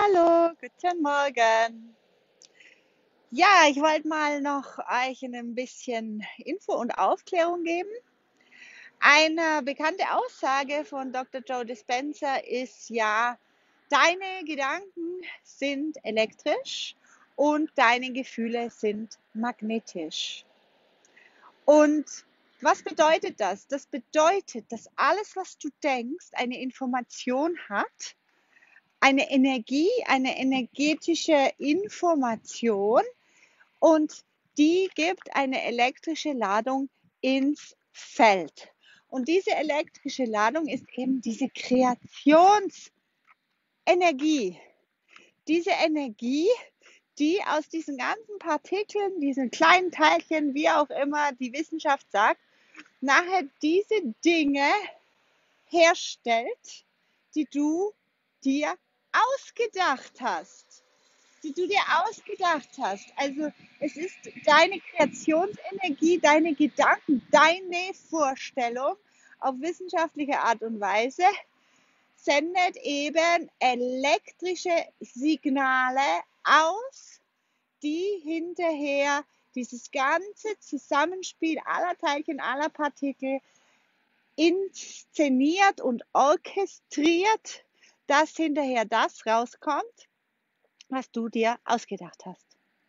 Hallo, guten Morgen. Ja, ich wollte mal noch euch ein bisschen Info und Aufklärung geben. Eine bekannte Aussage von Dr. Joe Dispenza ist ja, deine Gedanken sind elektrisch und deine Gefühle sind magnetisch. Und was bedeutet das? Das bedeutet, dass alles, was du denkst, eine Information hat, eine Energie, eine energetische Information, und die gibt eine elektrische Ladung ins Feld. Und diese elektrische Ladung ist eben diese Kreationsenergie. Diese Energie, die aus diesen ganzen Partikeln, diesen kleinen Teilchen, wie auch immer die Wissenschaft sagt, nachher diese Dinge herstellt, die du dir ausgedacht hast. Die du dir ausgedacht hast. Also es ist deine Kreationsenergie, deine Gedanken, deine Vorstellung auf wissenschaftliche Art und Weise sendet eben elektrische Signale aus, die hinterher dieses ganze Zusammenspiel aller Teilchen, aller Partikel inszeniert und orchestriert, dass hinterher das rauskommt, was du dir ausgedacht hast.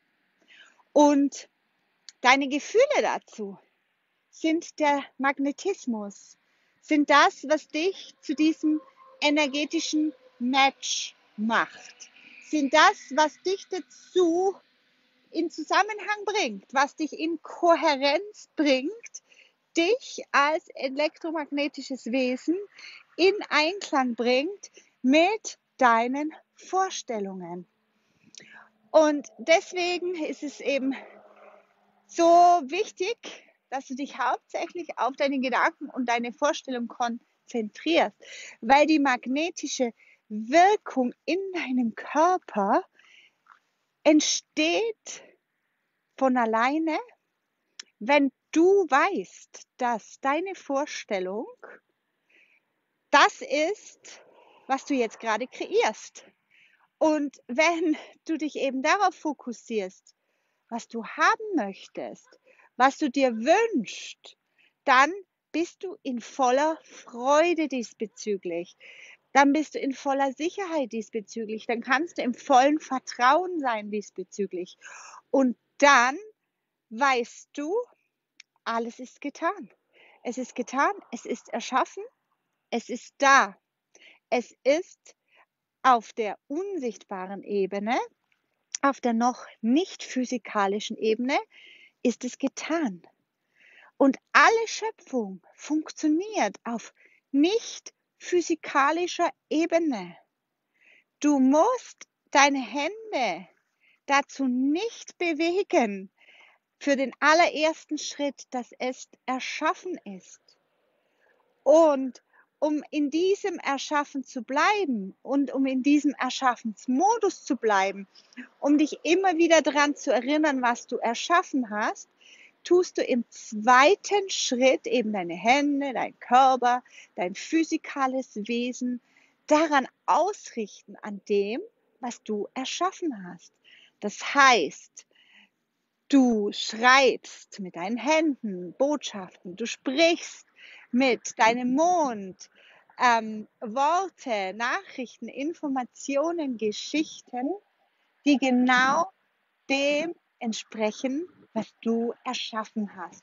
Und deine Gefühle dazu sind der Magnetismus, sind das, was dich zu diesem energetischen Match macht, sind das, was dich dazu in Zusammenhang bringt, was dich in Kohärenz bringt, dich als elektromagnetisches Wesen in Einklang bringt mit deinen Vorstellungen. Und deswegen ist es eben so wichtig, dass du dich hauptsächlich auf deine Gedanken und deine Vorstellung konzentrierst, weil die magnetische Wirkung in deinem Körper entsteht von alleine, wenn du weißt, dass deine Vorstellung das ist, was du jetzt gerade kreierst. Und wenn du dich eben darauf fokussierst, was du haben möchtest, was du dir wünschst, dann bist du in voller Freude diesbezüglich. Dann bist du in voller Sicherheit diesbezüglich. Dann kannst du im vollen Vertrauen sein diesbezüglich. Und dann weißt du, alles ist getan. Es ist getan, es ist erschaffen, es ist da. Es ist auf der unsichtbaren Ebene, auf der noch nicht physikalischen Ebene, ist es getan. Und alle Schöpfung funktioniert auf nicht physikalischer Ebene. Du musst deine Hände dazu nicht bewegen für den allerersten Schritt, dass es erschaffen ist. Und um in diesem Erschaffen zu bleiben und um in diesem Erschaffensmodus zu bleiben, um dich immer wieder daran zu erinnern, was du erschaffen hast, tust du im zweiten Schritt eben deine Hände, dein Körper, dein physikales Wesen daran ausrichten, an dem, was du erschaffen hast. Das heißt, du schreibst mit deinen Händen Botschaften, du sprichst mit deinem Mund Worte, Nachrichten, Informationen, Geschichten, die genau dem entsprechen, was du erschaffen hast.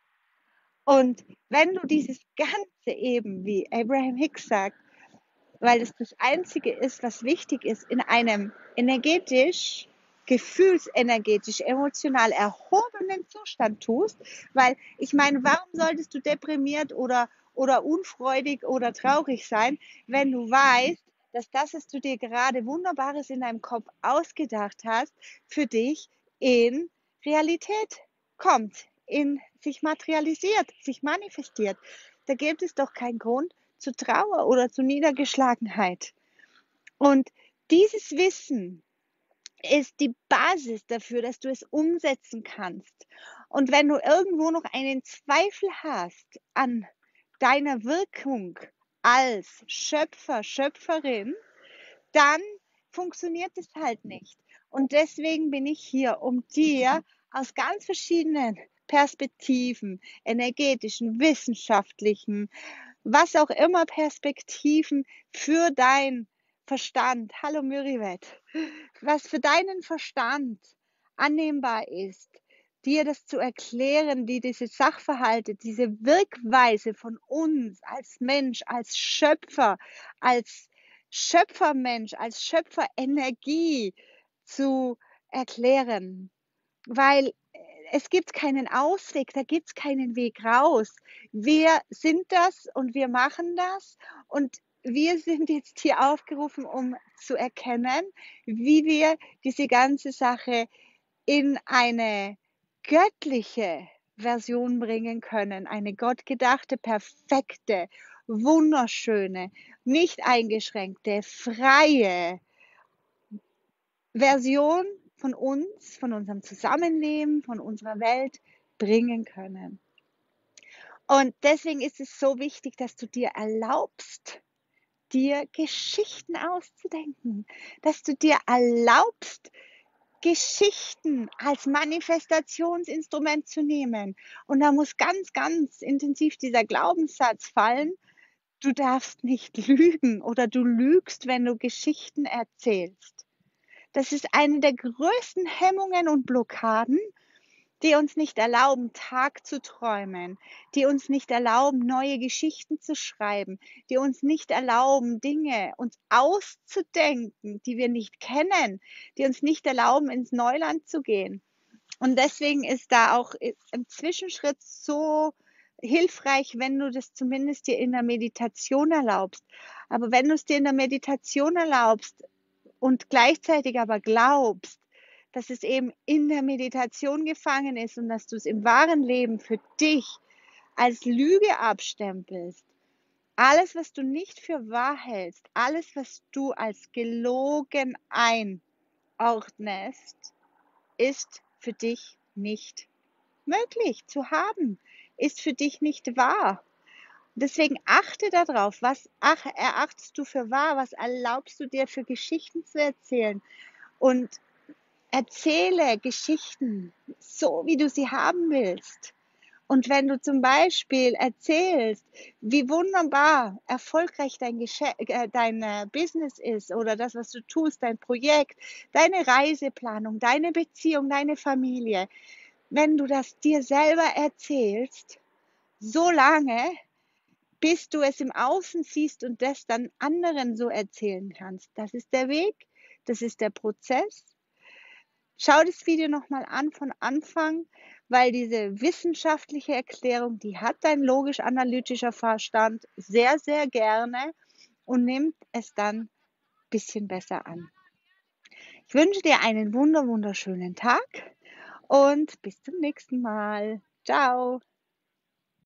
Und wenn du dieses Ganze eben, wie Abraham Hicks sagt, weil es das Einzige ist, was wichtig ist, in einem energetisch, gefühlsenergetisch, emotional erhobenen Zustand tust, weil ich meine, warum solltest du deprimiert oder unfreudig oder traurig sein, wenn du weißt, dass das, was du dir gerade Wunderbares in deinem Kopf ausgedacht hast, für dich in Realität kommt, in sich materialisiert, sich manifestiert. Da gibt es doch keinen Grund zu Trauer oder zu Niedergeschlagenheit. Und dieses Wissen ist die Basis dafür, dass du es umsetzen kannst. Und wenn du irgendwo noch einen Zweifel hast an deiner Wirkung als Schöpfer, Schöpferin, dann funktioniert es halt nicht. Und deswegen bin ich hier, um dir aus ganz verschiedenen Perspektiven, energetischen, wissenschaftlichen, was auch immer Perspektiven für dein Verstand, hallo Mürriwet, was für deinen Verstand annehmbar ist, dir das zu erklären, wie diese Sachverhalte, diese Wirkweise von uns als Mensch, als Schöpfer, als Schöpfermensch, als Schöpferenergie zu erklären. Weil es gibt keinen Ausweg, da gibt es keinen Weg raus. Wir sind das und wir machen das und wir sind jetzt hier aufgerufen, um zu erkennen, wie wir diese ganze Sache in eine göttliche Version bringen können, eine gottgedachte, perfekte, wunderschöne, nicht eingeschränkte, freie Version von uns, von unserem Zusammenleben, von unserer Welt bringen können. Und deswegen ist es so wichtig, dass du dir erlaubst, dir Geschichten auszudenken, dass du dir erlaubst, Geschichten als Manifestationsinstrument zu nehmen. Und da muss ganz, ganz intensiv dieser Glaubenssatz fallen, du darfst nicht lügen oder du lügst, wenn du Geschichten erzählst. Das ist eine der größten Hemmungen und Blockaden, die uns nicht erlauben, Tag zu träumen, die uns nicht erlauben, neue Geschichten zu schreiben, die uns nicht erlauben, Dinge uns auszudenken, die wir nicht kennen, die uns nicht erlauben, ins Neuland zu gehen. Und deswegen ist da auch im Zwischenschritt so hilfreich, wenn du das zumindest dir in der Meditation erlaubst. Aber wenn du es dir in der Meditation erlaubst, und gleichzeitig aber glaubst, dass es eben in der Meditation gefangen ist und dass du es im wahren Leben für dich als Lüge abstempelst, alles, was du nicht für wahr hältst, alles, was du als gelogen einordnest, ist für dich nicht möglich zu haben, ist für dich nicht wahr. Deswegen achte darauf, was erachtest du für wahr, was erlaubst du dir für Geschichten zu erzählen und erzähle Geschichten so, wie du sie haben willst. Und wenn du zum Beispiel erzählst, wie wunderbar erfolgreich dein Business ist oder das, was du tust, dein Projekt, deine Reiseplanung, deine Beziehung, deine Familie, wenn du das dir selber erzählst, so lange, bis du es im Außen siehst und das dann anderen so erzählen kannst. Das ist der Weg, das ist der Prozess. Schau das Video nochmal an von Anfang, weil diese wissenschaftliche Erklärung, die hat dein logisch-analytischer Verstand sehr, sehr gerne und nimmt es dann ein bisschen besser an. Ich wünsche dir einen wunderschönen Tag und bis zum nächsten Mal. Ciao.